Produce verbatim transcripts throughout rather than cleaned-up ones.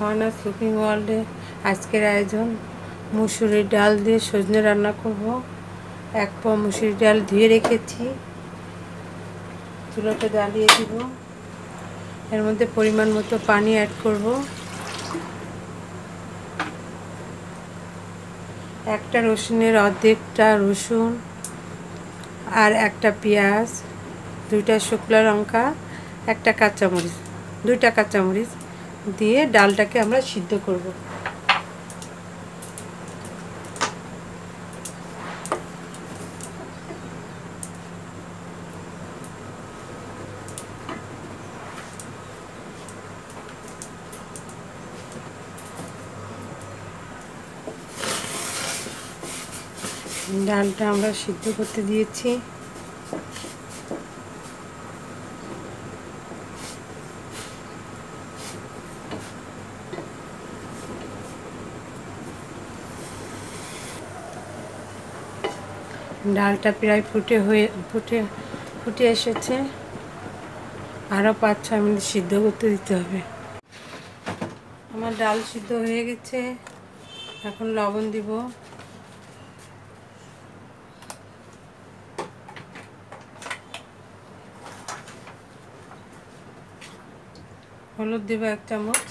Farhana's cooking ওয়ার্ল্ডে আজকের আয়োজন মুসুরির ডাল দিয়ে সজনে রান্না করব। এক পোয়া মুসুরির ডাল ধুয়ে রেখেছি, চুলাতে জ্বালিয়ে দিব। এর মধ্যে পরিমাণ মতো পানি অ্যাড করব। একটা রসুনের অর্ধেকটা রসুন আর একটা পেঁয়াজ, দুইটা শুকনো লঙ্কা, একটা কাঁচামরিচ, দুইটা কাঁচামরিচ দিয়ে ডালটাকে আমরা সিদ্ধ করব। ডালটা আমরা সিদ্ধ করতে দিয়েছি। ডালটা প্রায় ফুটে হয়ে ফুটে ফুটে এসেছে, আরও পাঁচ ছয় মিনিট সিদ্ধ করতে দিতে হবে। আমার ডাল সিদ্ধ হয়ে গেছে, এখন লবণ দিব। হলুদ দিব এক চামচ।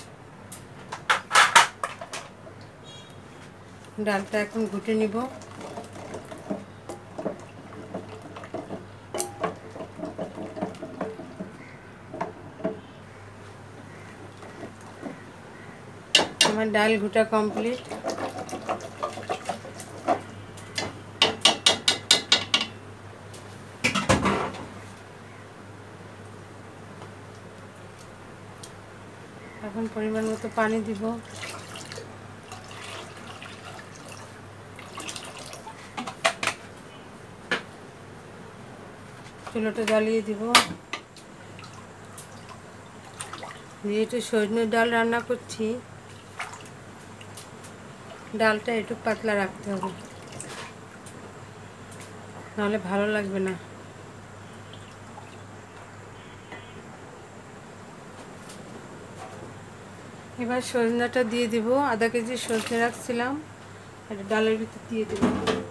ডালটা এখন ঘুটে নিব। আমার ডাল ঘুটা কমপ্লিট। এখন পরিমাণ মতো পানি দিব। চুলাটা জ্বালিয়ে দিব। যেহেতু সজনের ডাল রান্না করছি, ডালটা একটু পাতলা রাখতে হবে, নাহলে ভালো লাগবে না। এবার সজনাটা দিয়ে দিব। আধা কেজি সজনে রাখছিলাম, এটা ডালের ভিতর দিয়ে দেব।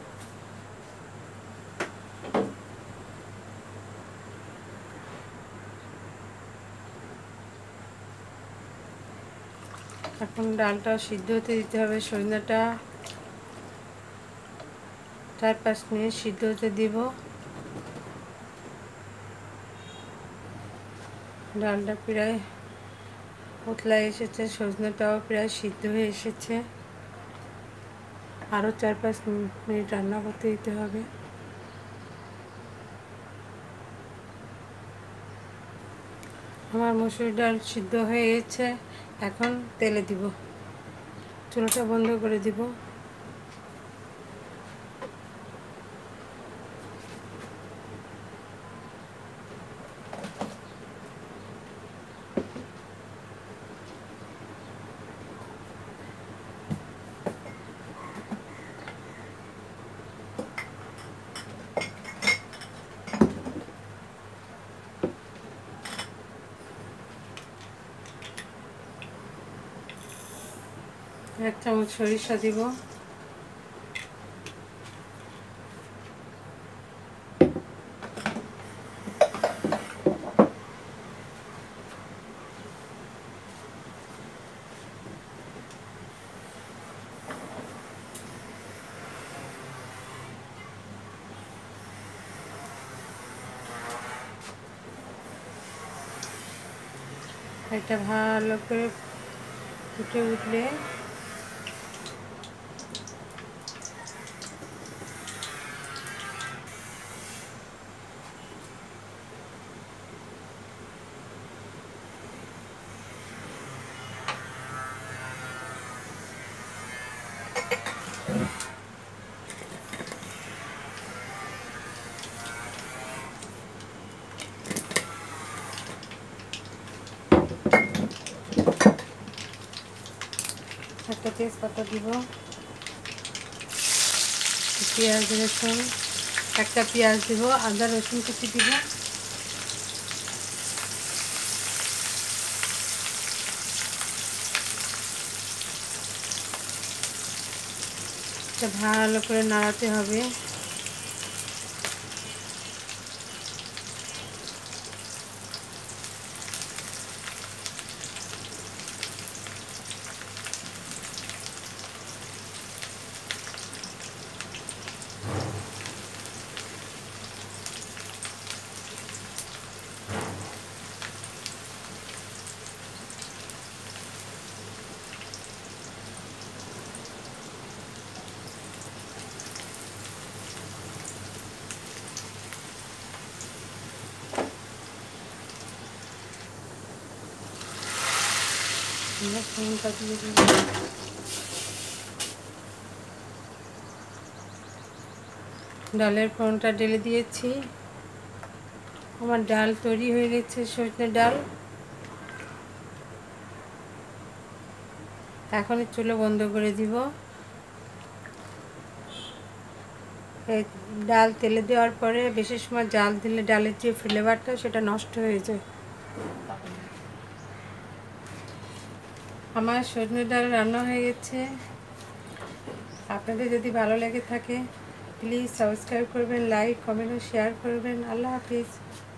এখন ডালটা সিদ্ধ হতে দিতে হবে। সজনাটা চার পাঁচ মিনিট সিদ্ধ হতে দিব। ডালটা প্রায় পাতলা এসেছে, সজনাটাও প্রায় সিদ্ধ হয়ে এসেছে। আরও চার পাঁচ মিনিট রান্না করতে দিতে হবে। আমার মসুর ডাল সিদ্ধ হয়ে গেছে, এখন তেলে দিব। চুলাটা বন্ধ করে দিব। এক চামচ সরিষা দিব। এটা ভালো করে ফুটে উঠলে একটা তেজপাতা দিব, পেঁয়াজ রসুন, একটা পেঁয়াজ দিব, আদা রসুন কুচি দিব, এটা ভালো করে নাড়াতে হবে। ফোনটা দিয়ে দেব। ডালের ফোড়নটা ঢেলে দিয়েছি। আমার ডাল তৈরি হয়ে গেছে, সজনে ডাল। এখনই চুলো বন্ধ করে দিব। এই ডাল তেলে দেওয়ার পরে বেশি সময় জাল দিলে ডালের যে ফ্লেভারটা সেটা নষ্ট হয়ে যায়। আমার সজনে ডাল রান্না হয়ে গেছে। আপনাদের যদি ভালো লেগে থাকে প্লিজ সাবস্ক্রাইব করবেন, লাইক কমেন্ট ও শেয়ার করবেন। আল্লাহ হাফিজ।